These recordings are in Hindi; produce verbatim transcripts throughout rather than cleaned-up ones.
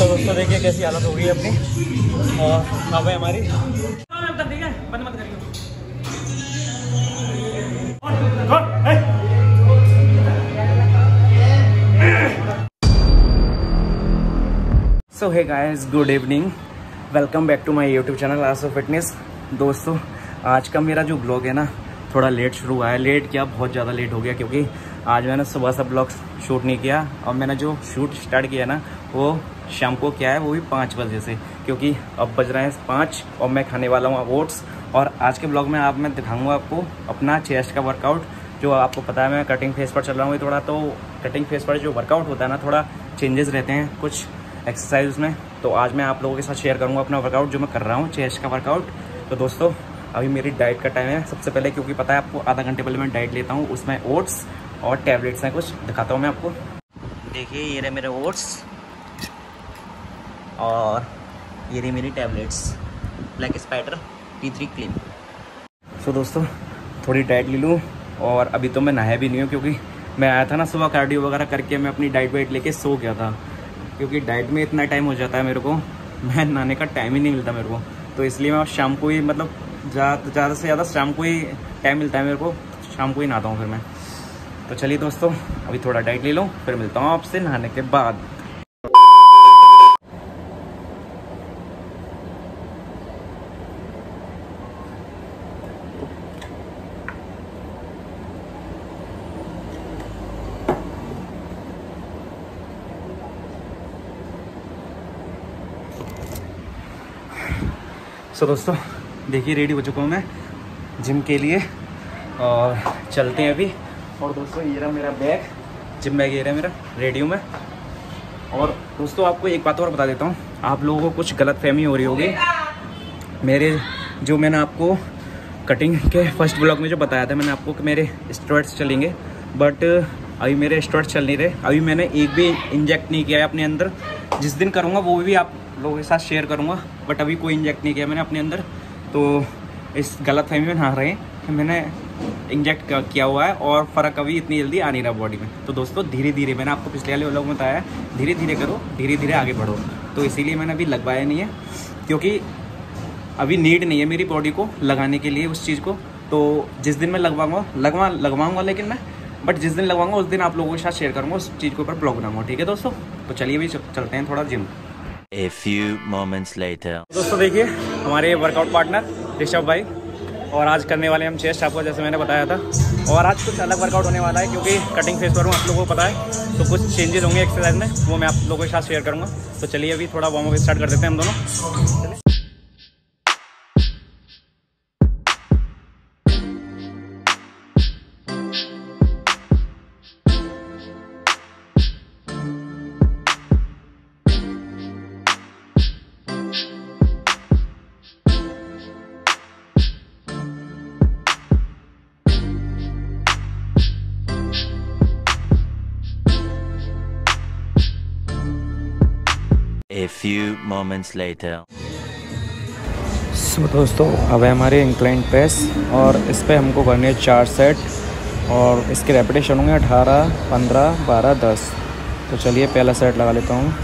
तो दोस्तों देखिए कैसी हालत हो गई है अपनी। और अब है हमारी बंद मत करिए। So hey guys, good evening, welcome back to my YouTube channel आसो फिटनेस। दोस्तों आज का मेरा जो ब्लॉग है ना थोड़ा लेट शुरू हुआ है। लेट क्या, बहुत ज़्यादा लेट हो गया, क्योंकि आज मैंने सुबह से ब्लॉग शूट नहीं किया और मैंने जो शूट स्टार्ट किया ना वो शाम को क्या है, वो भी पाँच बजे से, क्योंकि अब बज रहे हैं पाँच और मैं खाने वाला हूँ ओट्स। और आज के ब्लॉग में आप मैं दिखाऊंगा आपको अपना चेस्ट का वर्कआउट। जो आपको पता है मैं कटिंग फेस पर चल रहा हूँ थोड़ा, तो कटिंग फेस पर जो वर्कआउट होता है ना थोड़ा चेंजेस रहते हैं कुछ एक्सरसाइज में। तो आज मैं आप लोगों के साथ शेयर करूँगा अपना वर्कआउट जो मैं कर रहा हूँ, चेस्ट का वर्कआउट। तो दोस्तों अभी मेरी डाइट का टाइम है सबसे पहले, क्योंकि पता है आपको आधा घंटे पहले मैं डाइट लेता हूँ, उसमें ओट्स और टैबलेट्स हैं, कुछ दिखाता हूँ मैं आपको। देखिए ये रहे मेरे ओट्स और ये रही मेरी tablets black spider T three clean. So दोस्तों थोड़ी डाइट ले लूँ, और अभी तो मैं नहाया भी नहीं हूँ, क्योंकि मैं आया था ना सुबह कार्डियो वगैरह करके, मैं अपनी डाइट वाइट लेके सो गया था, क्योंकि डाइट में इतना टाइम हो जाता है मेरे को, मैं नहाने का टाइम ही नहीं मिलता मेरे को। तो इसलिए मैं शाम को ही, मतलब ज़्यादा ज़्यादा से ज़्यादा शाम को ही टाइम मिलता है मेरे को, शाम को ही नहाता हूँ फिर मैं। तो चलिए दोस्तों अभी थोड़ा डाइट ले लो, फिर मिलता हूँ आपसे नहाने के बाद। सो दोस्तों देखिए रेडी हो चुका हूँ मैं जिम के लिए, और चलते हैं अभी। और दोस्तों ये रहा मेरा बैग, जिम बैग ये रहा मेरा, रेडी हूँ मैं। और दोस्तों आपको एक बात और बता देता हूँ, आप लोगों को कुछ गलत फहमी हो रही होगी मेरे, जो मैंने आपको कटिंग के फर्स्ट ब्लॉग में जो बताया था मैंने आपको कि मेरे स्टेरॉइड्स चलेंगे, बट अभी मेरे स्टेरॉइड्स चल नहीं रहे। अभी मैंने एक भी इंजेक्ट नहीं किया है अपने अंदर, जिस दिन करूँगा वो भी आप लोगों के साथ शेयर करूँगा, बट अभी कोई इंजेक्ट नहीं किया मैंने अपने अंदर। तो इस गलत फहमी में ना रहे कि मैंने इंजेक्ट किया हुआ है और फ़र्क अभी इतनी जल्दी आ नहीं रहा बॉडी में। तो दोस्तों धीरे धीरे, मैंने आपको पिछले वाले लोग में बताया धीरे धीरे करो, धीरे धीरे आगे बढ़ो। तो इसीलिए मैंने अभी लगवाया नहीं है, क्योंकि अभी नीड नहीं है मेरी बॉडी को लगाने के लिए उस चीज़ को। तो जिस दिन मैं लगवाऊँगा लगवा लगवाऊँगा लेकिन मैं, बट जिस दिन लगवाऊँगा उस दिन आप लोगों के साथ शेयर करूँगा उस चीज़ के ऊपर ब्लॉग बनाऊँगा, ठीक है दोस्तों। तो चलिए अभी चलते हैं थोड़ा gym. A few moments later. दोस्तों देखिए हमारे वर्कआउट पार्टनर ऋषभ भाई, और आज करने वाले हम चेस्ट, आपको जैसे मैंने बताया था। और आज कुछ अलग वर्कआउट होने वाला है, क्योंकि कटिंग फेस पर हूँ आप लोगों को पता है, तो कुछ चेंजेस होंगे एक्सरसाइज में, वो मैं आप लोगों के साथ शेयर करूँगा। तो चलिए अभी थोड़ा वार्म अप स्टार्ट कर देते हैं हम दोनों। A few moments later. So so, दोस्तों अब है हमारे इंक्लाइन प्रेस, और इस पर हमको करने हैं चार सेट, और इसके रेपिटेशन होंगे अठारह, पंद्रह, बारह, दस। तो चलिए पहला सेट लगा लेता हूँ।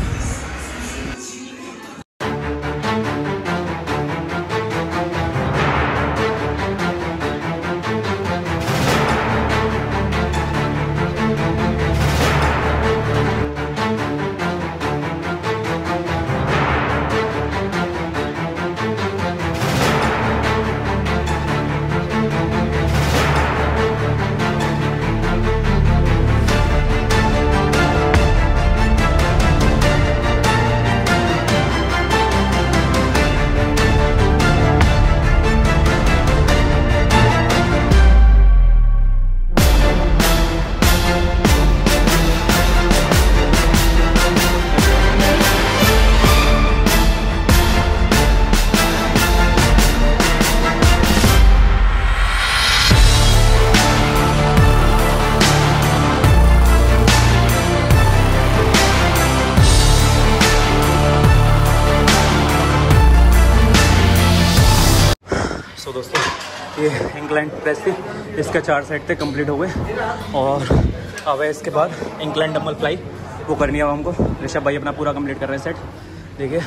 ये इंक्लाइन प्रेस थी, इसका चार सेट थे कंप्लीट हो गए। और अब है इसके बाद इंक्लाइन डंबल फ्लाई, वो करनी है अब हमको। ऋषभ भाई अपना पूरा कंप्लीट कर रहे हैं सेट, देखिए।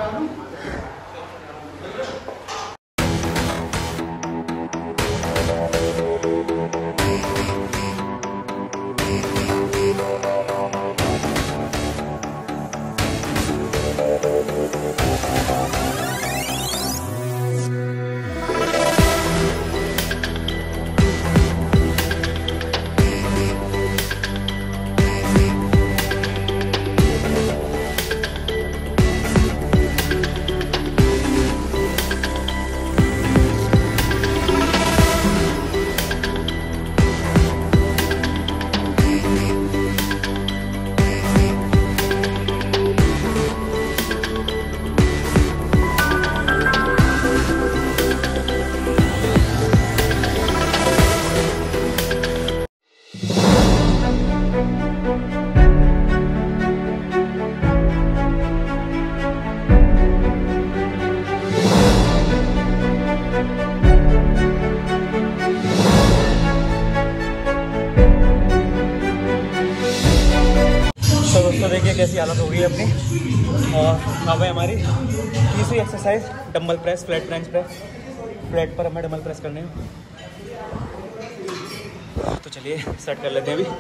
दोस्तों देखिए कैसी हालत हो गई है अपनी। और अब है हमारी तीसरी exercise, dumbbell press, flat bench press. Flat पर हमें डंबल प्रेस करने हैं, तो चलिए स्टार्ट कर लेते हैं अभी।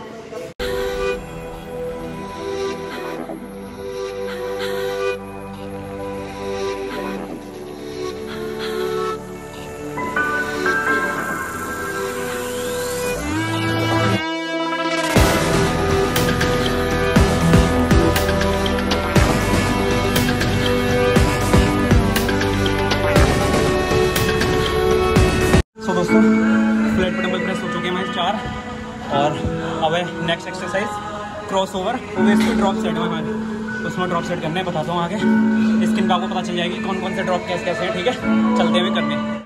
सो so, दोस्तों फ्लैट पर डंबल प्रेस हो चुके हैं हमारे चार। और अब है नेक्स्ट एक्सरसाइज क्रॉस ओवर। वो इसमें ड्रॉप सेट है हमारे, उसमें ड्रॉप सेट करना है, बताता हूँ आगे। स्किन का आपको पता चल जाएगी कौन कौन से ड्रॉप कैसे कैसे हैं, ठीक है। चलते हुए करने हैं।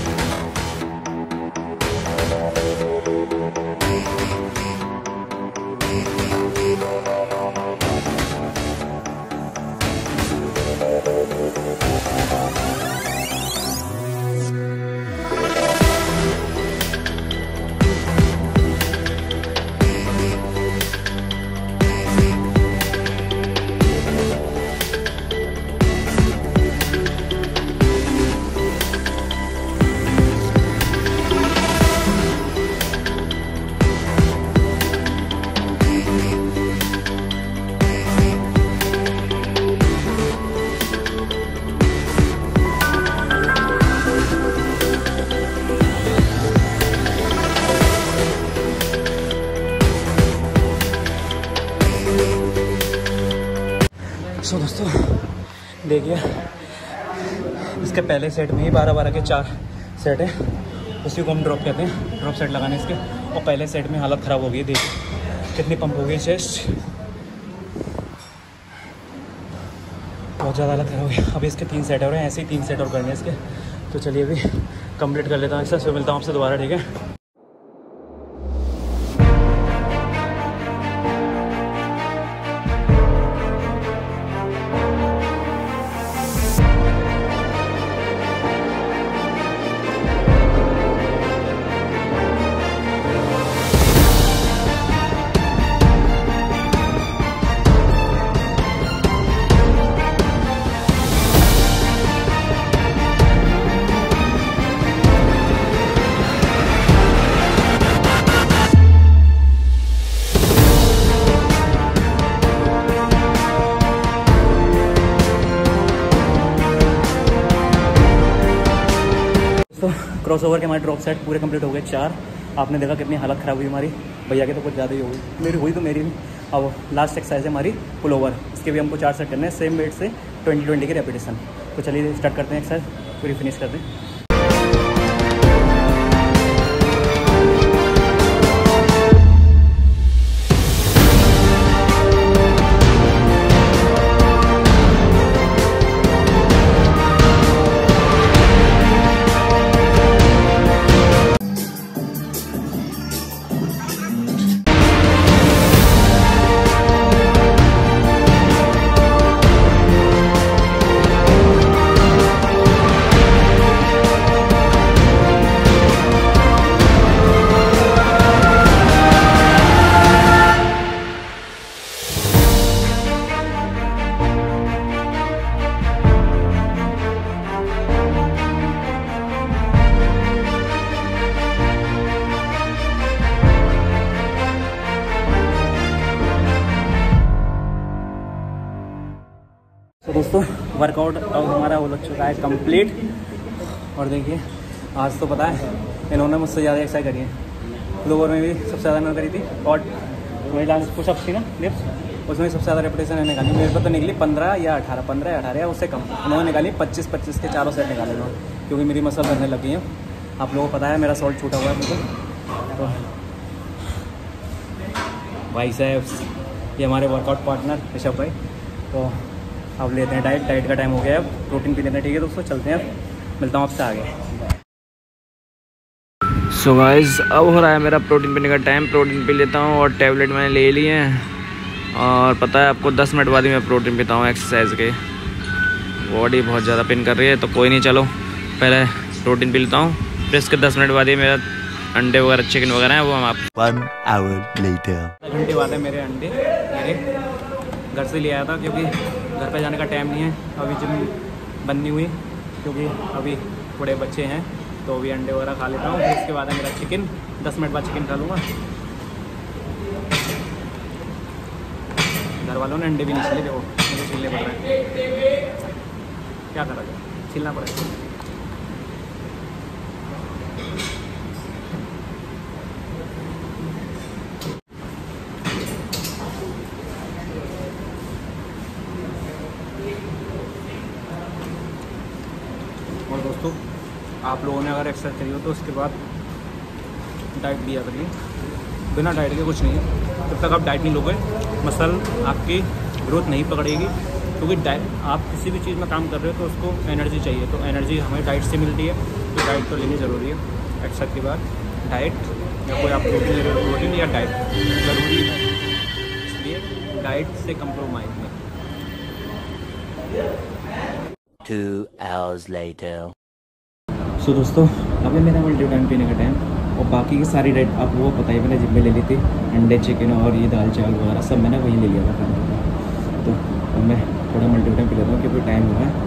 सो so, दोस्तों देखिए इसके पहले सेट में ही बारह बारह के चार सेट है, उसी को हम ड्रॉप कहते हैं, ड्रॉप सेट लगाने इसके। और पहले सेट में हालत ख़राब हो गई, देखिए कितनी पंप हो गई चेस्ट, बहुत ज़्यादा हालत ख़राब हो गई। अभी इसके तीन सेट हो रहे हैं, ऐसे ही तीन सेट और करने हैं इसके। तो चलिए अभी कंप्लीट कर लेता हूँ एक्सरसाइज, फिर मिलता हूँ आपसे दोबारा, ठीक है। तो क्रॉस ओवर के हमारे ड्रॉप सेट पूरे कंप्लीट हो गए चार। आपने देखा कितनी हालत ख़राब हुई हमारी, भैया के तो कुछ ज़्यादा ही हो गई, मेरी हुई तो मेरी भी। अब लास्ट एक्सरसाइज है हमारी पुल ओवर, इसके भी हमको चार सेट करने हैं सेम वेट से, ट्वेंटी ट्वेंटी के रेपिटेशन। तो चलिए स्टार्ट करते हैं एक्सरसाइज, पूरी फिनिश करते हैं। दोस्तों वर्कआउट अब हमारा हो लग चुका है कंप्लीट। और देखिए आज तो पता है इन्होंने मुझसे ज़्यादा एक्सरसाइज करी है। लोअर में भी सबसे ज़्यादा मैंने करी थी और वही डांस पुशअप्स थी ना लिप्स, उसमें सबसे ज़्यादा रेपिटेशन है निकाली। मेरे पर तो निकली पंद्रह या अठारह पंद्रह या अठारह या उससे कम। उन्होंने निकाली पच्चीस पच्चीस के चारों सेट निकाले उन्होंने, क्योंकि मेरी मसल बनने लगी है। आप लोगों को पता है मेरा सॉल्ट छूटा हुआ है बिल्कुल। तो भाई साहब ये हमारे वर्कआउट पार्टनर ऋषभ भाई। तो अब लेते हैं डाइट। डाइट का टाइम हो गया है, अब प्रोटीन पी लेते हैं। ठीक है दोस्तों चलते हैं, मिलता हूँ आपसे आगे। सो गाइस अब हो रहा है मेरा प्रोटीन पीने का टाइम। प्रोटीन पी लेता हूँ और टैबलेट मैंने ले लिए हैं। और पता है आपको दस मिनट बाद ही मैं प्रोटीन पीता हूँ एक्सरसाइज के। बॉडी बहुत ज़्यादा पेन कर रही है तो कोई नहीं, चलो पहले प्रोटीन पी लेता हूँ, फिर इसके दस मिनट बाद ही मेरा अंडे वगैरह चिकन वगैरह है वो हम आप One hour later. घंटे बाद है मेरे अंडे। मेरे घर से ले आया था क्योंकि घर पे जाने का टाइम नहीं है। अभी जिम बननी हुई क्योंकि अभी थोड़े बच्चे हैं तो अभी अंडे वगैरह खा लेता हूँ। फिर इसके बाद है मेरा चिकन, दस मिनट बाद चिकन खा लूँगा। घर वालों ने अंडे भी नहीं छिले, देखो मुझे छिलने पड़ रहा है, क्या करा जाए, छिलना पड़ेगा। और दोस्तों आप लोगों ने अगर एक्सरसाइज करी हो तो उसके बाद डाइट लिया करिए। बिना डाइट के कुछ नहीं है। जब तक आप डाइट नहीं लोगे मसल आपकी ग्रोथ नहीं पकड़ेगी, क्योंकि डाइट आप किसी भी चीज़ में काम कर रहे हो तो उसको एनर्जी चाहिए। तो एनर्जी हमें डाइट से मिलती है, तो डाइट तो लेनी ज़रूरी है। एक्सरसाइज के बाद डाइट या कोई आप प्रोटीन ले रहे हो, प्रोटीन या डाइट ज़रूरी है, इसलिए डाइट से कंप्रोमाइज़ नहीं। Two hours later. सो so, दोस्तों अभी मेरा मल्टीविटामिन पीने का टाइम। और बाकी की सारी डाइट आप लोगों को पता ही, मैंने जिम में ले ली थी। अंडे चिकन और ये दाल चावल वगैरह सब मैंने वहीं ले लिया था खाने का। तो अब मैं थोड़ा मल्टीविटामिन पी लेता हूँ क्योंकि टाइम हो रहा है।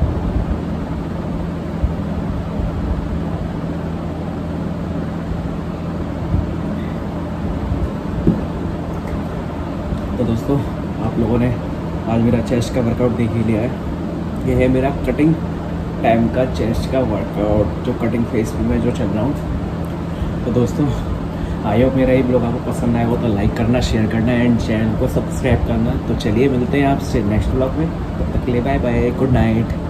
तो दोस्तों आप लोगों ने आज मेरा चेस्ट का वर्कआउट देख ही लिया है। ये है मेरा कटिंग टाइम का चेस्ट का वर्कआउट, जो कटिंग फेस पे मैं जो चल रहा हूँ। तो दोस्तों आई होप मेरा ये ब्लॉग आपको पसंद आया हो तो लाइक करना, शेयर करना एंड चैनल को सब्सक्राइब करना। तो चलिए मिलते हैं आपसे नेक्स्ट ब्लॉग में। तब तक के लिए बाय बाय, गुड नाइट।